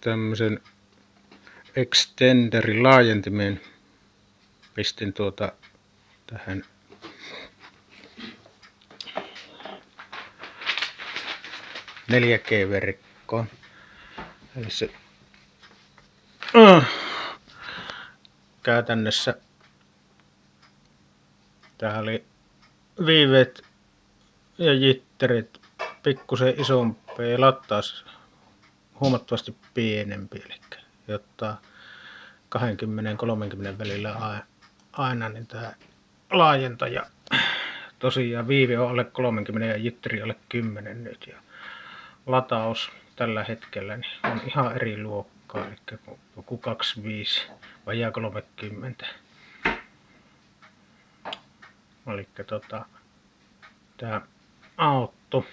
tämmöisen extenderin laajentimen. Pistin tähän – 4G-verkkoon. Eli se käytännössä tää oli viiveet ja jitterit pikkusen isompia ja lataus huomattavasti pienempi, eli jotta 20-30 välillä aina niin tää laajentaja. Tosiaan viive on alle 30 ja jitteri alle 10 nyt, ja lataus tällä hetkellä niin on ihan eri luokkaa, eli joku 25 vajaa 30. Eli tää autto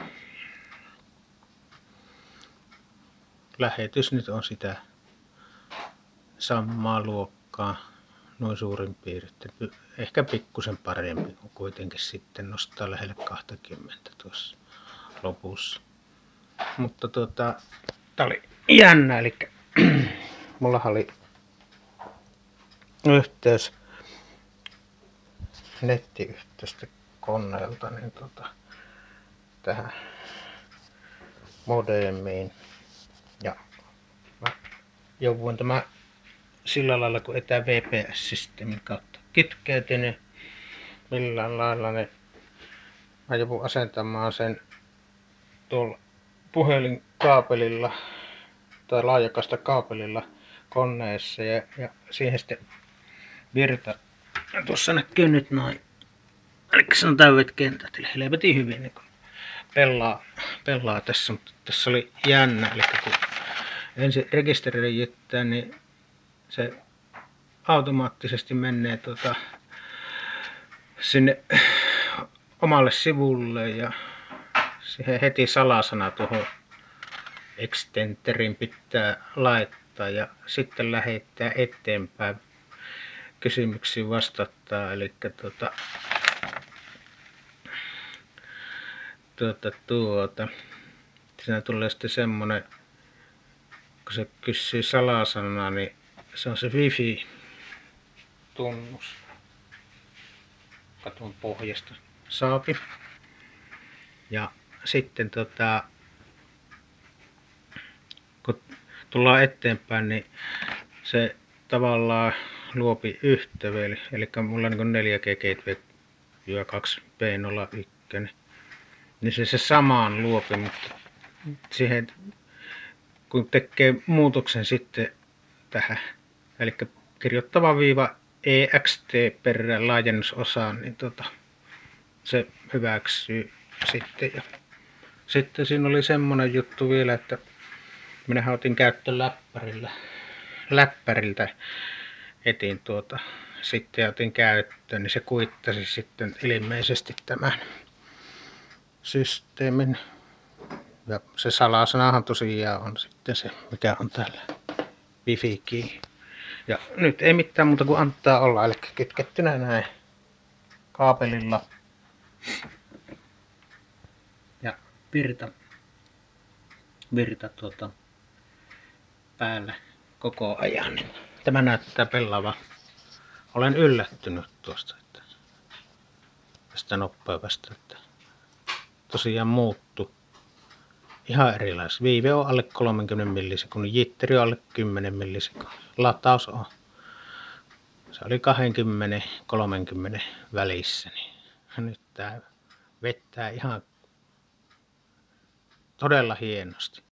lähetys nyt on sitä samaa luokkaa noin suurin piirtein, ehkä pikkusen parempi, kun kuitenkin sitten nostaa lähelle 20 tuossa lopussa. Mutta tää oli jännä, eli mulla oli yhteys, nettiyhteys koneelta niin tähän modemiin, ja mä jouduin tämä sillä lailla, kun VPS-systeemin kautta kytkeytynyt millään lailla, niin mä joudun asentamaan sen tuolla puhelinkaapelilla tai laajakaista kaapelilla koneessa, ja siihen sitten virta. Tuossa näkyy nyt noin, eli se on täydet kentät, eli helvetin hyvin niin kun pelaa tässä, mutta tässä oli jännä, eli kun ensin rekisteröijättää, niin se automaattisesti menee sinne omalle sivulle, ja siihen heti salasana tuohon extenderin pitää laittaa ja sitten lähettää eteenpäin kysymyksiin vastattaa, eli siinä tulee sitten semmonen, kun se kysyy salasanaa, niin se on se wifi tunnus. Katon pohjasta saapi. Ja sitten kun tullaan eteenpäin, niin se tavallaan luopi yhteyden, eli mulla on 4G Gateway 2B01, niin se samaan luopi, mutta siihen kun tekee muutoksen sitten tähän, eli kirjoittava viiva EXT per laajennusosaan, niin se hyväksyy sitten. Ja sitten siinä oli semmonen juttu vielä, että minä otin käyttöön läppäriltä etin sitten ja otin käyttöön, niin se kuittasi sitten ilmeisesti tämän systeemin. Ja se salasanahan tosiaan on sitten se, mikä on täällä wifi key. Ja nyt ei mitään muuta kuin antaa olla, eli kytkettynä näin kaapelilla. Ja virta päällä koko ajan. Tämä näyttää pelaava. Olen yllättynyt tuosta, tästä nopeudesta, että tosiaan muuttu ihan erilaisesti. Viive on alle 30 millisekunnin, jitteri on alle 10 millisekunnin. Lataus on. Se oli 20-30 välissä. Niin nyt tää vettää ihan todella hienosti.